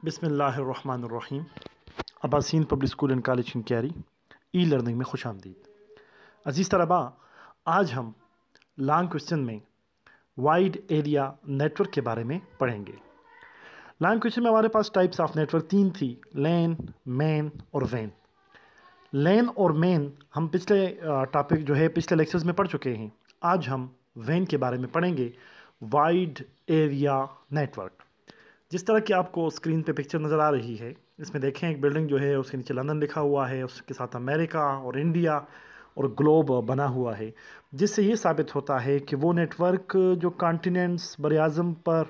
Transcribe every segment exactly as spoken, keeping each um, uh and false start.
बिस्मिल्लाहिर्रहमानिर्रहीम। Abaseen public school and college Shinkiari e learning में खुश आमदीद। अजीज़ तलबा, आज हम लॉन्ग क्वेश्चन में वाइड एरिया नेटवर्क के बारे में पढ़ेंगे। लॉन्ग क्वेश्चन में हमारे पास टाइप्स ऑफ नेटवर्क तीन थी, लैन, मेन और वैन। लैन और मेन हम पिछले टॉपिक जो है पिछले लेक्चर्स में पढ़ चुके हैं। आज हम वैन के बारे में पढ़ेंगे, वाइड एरिया नेटवर्क। जिस तरह की आपको स्क्रीन पे पिक्चर नज़र आ रही है, इसमें देखें एक बिल्डिंग जो है उसके नीचे लंदन लिखा हुआ है, उसके साथ अमेरिका और इंडिया और ग्लोब बना हुआ है, जिससे ये साबित होता है कि वो नेटवर्क जो कॉन्टिनेंट्स बरआज़म पर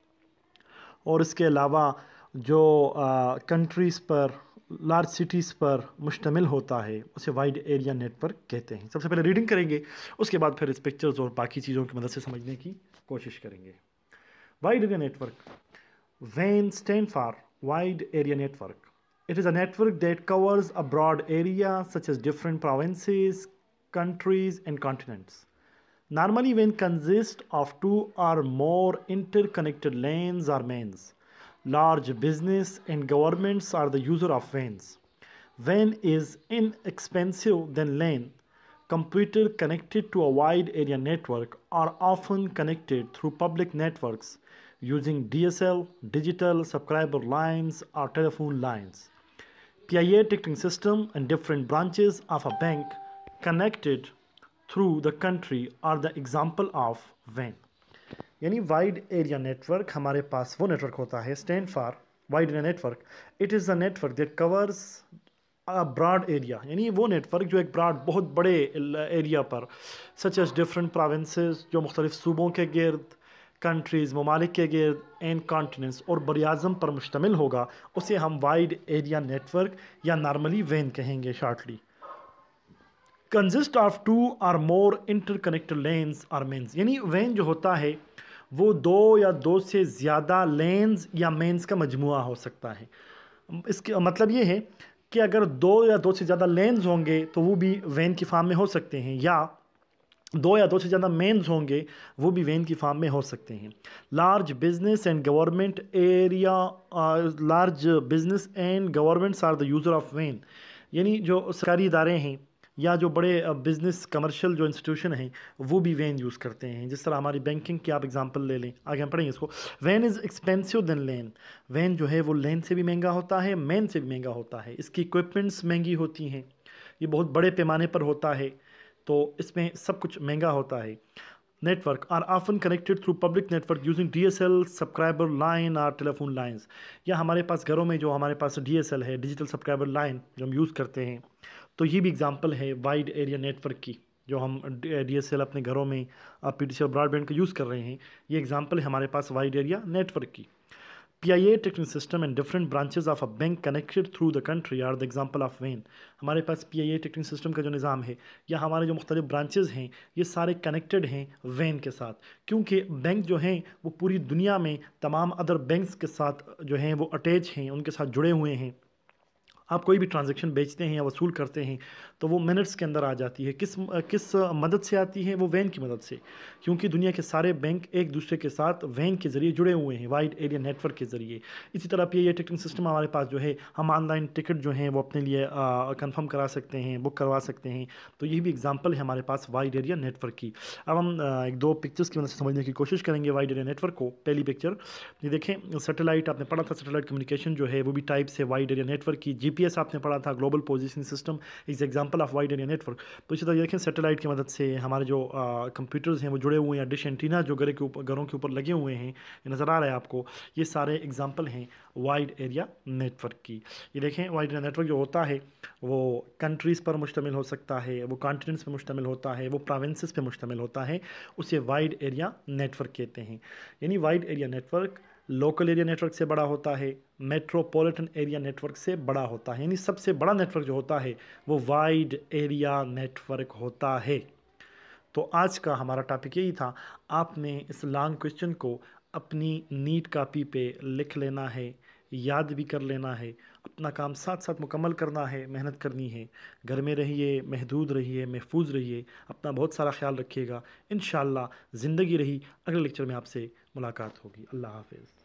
और इसके अलावा जो कंट्रीज़ पर, लार्ज सिटीज़ पर मुश्तमिल होता है, उसे वाइड एरिया नेटवर्क कहते हैं। सबसे पहले रीडिंग करेंगे, उसके बाद फिर इस पिक्चर्स और बाकी चीज़ों की मदद से समझने की कोशिश करेंगे। Wide area network, W A N stand for Wide Area Network. It is a network that covers a broad area such as different provinces, countries and continents. Normally W A N consists of two or more interconnected lanes or mains. Large business and governments are the user of W A Ns. W A N is inexpensive than LAN. Computers connected to a wide area network are often connected through public networks using D S L, digital subscriber lines or telephone lines. P I A ticketing system and different branches of a bank connected through the country are the example of W A N. यानी wide area network हमारे पास वो network होता है, stand for wide area network. It is a network that covers a broad area, यानी वो network जो एक ब्रॉड बहुत बड़े एरिया पर, सच एज डिफरेंट प्रोविंसेस जो मुख्तलिफ सूबों के गिर्द, कंट्रीज़ ममालिक के गिर्द एंड कॉन्टिनेंट्स और बरआज़म पर मुश्तमिल होगा, उसे हम वाइड एरिया नेटवर्क या नॉर्मली W A N कहेंगे शॉर्टली। कंसिस्ट ऑफ टू और मोर इंटरकनेक्टेड लेन्स और मेन्स, यानी W A N जो होता है वो दो या दो से ज़्यादा लेन्स या मेन्स का मजमुआ हो सकता है। इसका मतलब ये है कि अगर दो या दो से ज़्यादा लेन्स होंगे तो वो भी W A N की फॉर्म में हो सकते हैं, या दो या दो से ज़्यादा मेन्स होंगे वो भी W A N की फॉर्म में हो सकते हैं। Large business and government area, large business and governments are the user of W A N, यानी जो सरकारी इदारे हैं या जो बड़े बिज़नेस कमर्शियल जो इंस्टीट्यूशन हैं वो भी W A N यूज़ करते हैं। जिस तरह हमारी बैंकिंग की आप एग्जांपल ले लें, आगे हम पढ़ेंगे इसको। W A N is expensive than LAN. W A N जो है वो लैन से भी महंगा होता है, मेन से भी महंगा होता है। इसकी इक्विपमेंट्स महंगी होती हैं, ये बहुत बड़े पैमाने पर होता है, तो इसमें सब कुछ महंगा होता है। Network are often connected through public network using D S L, subscriber line और टेलीफोन लाइंस। या हमारे पास घरों में जो हमारे पास डी एस एल है, डिजिटल सब्सक्राइबर लाइन, जो हम यूज़ करते हैं, तो ये भी एग्जांपल है वाइड एरिया नेटवर्क की। जो हम डी एस एल अपने घरों में पी टी सी और ब्रॉडबैंड का यूज़ कर रहे हैं, ये एग्जांपल है हमारे पास वाइड एरिया नेटवर्क की। P I A ticketing system and different branches of a bank connected through the country are the example of W A N. हमारे पास P I A ticketing system का जो निज़ाम है या हमारे जो मुख्तलिफ ब्रांचेज हैं, ये सारे कनेक्टेड हैं W A N के साथ, क्योंकि बैंक जो हैं वो पूरी दुनिया में तमाम अदर बैंक्स के साथ जो हैं वो अटैच हैं, उनके साथ जुड़े हुए हैं। आप कोई भी ट्रांजैक्शन बेचते हैं या वसूल करते हैं तो वो मिनट्स के अंदर आ जाती है। किस किस मदद से आती है? वो W A N की मदद से, क्योंकि दुनिया के सारे बैंक एक दूसरे के साथ W A N के ज़रिए जुड़े हुए हैं, वाइड एरिया नेटवर्क के ज़रिए। इसी तरह P I A ticketing system हमारे पास जो है, हम ऑनलाइन टिकट जो हैं वो अपने लिए कंफर्म करा सकते हैं, बुक करवा सकते हैं, तो ये भी एग्जांपल है हमारे पास वाइड एरिया नेटवर्क की। अब हम आ, एक दो पिक्चर्स की मदद से समझने की कोशिश करेंगे वाइड एरिया नेटवर्क को। पहली पिक्चर ये देखें, सैटेलाइट आपने पढ़ा था, सैटेलाइट कम्युनिकेशन जो है वो भी टाइप से वाइड एरिया नेटवर्क की। जी पी एस आपने पढ़ा था, global positioning system is example of wide area network. तो इसी तरह देखें, सैटेलाइट की मदद से हमारे जो कंप्यूटर्स हैं वो जुड़े हुए हैं, डिश एंटीना जो घर के ऊपर घरों के ऊपर लगे हुए हैं, ये नज़र आ रहा है आपको, ये सारे एग्जांपल हैं वाइड एरिया नेटवर्क की। ये देखें, वाइड एरिया नेटवर्क जो होता है वो कंट्रीज़ पर मुश्तमिल हो सकता है, वो कॉन्टिनेंट्स पर मुश्तमिल होता है, वो प्रोविंसेस पर मुश्तमिल होता है, उसे वाइड एरिया नेटवर्क कहते हैं। यानी wide area network local area network से बड़ा होता है, मेट्रोपॉलिटन एरिया नेटवर्क से बड़ा होता है, यानी सबसे बड़ा नेटवर्क जो होता है वो वाइड एरिया नेटवर्क होता है। तो आज का हमारा टॉपिक यही था। आपने इस लॉन्ग क्वेश्चन को अपनी नीट कापी पे लिख लेना है, याद भी कर लेना है, अपना काम साथ साथ मुकम्मल करना है, मेहनत करनी है। घर में रहिए, महदूद रहिए, महफूज रहिए, अपना बहुत सारा ख्याल रखिएगा। इंशाअल्लाह ज़िंदगी रही, अगले लेक्चर में आपसे मुलाकात होगी। अल्लाह हाफ़िज़।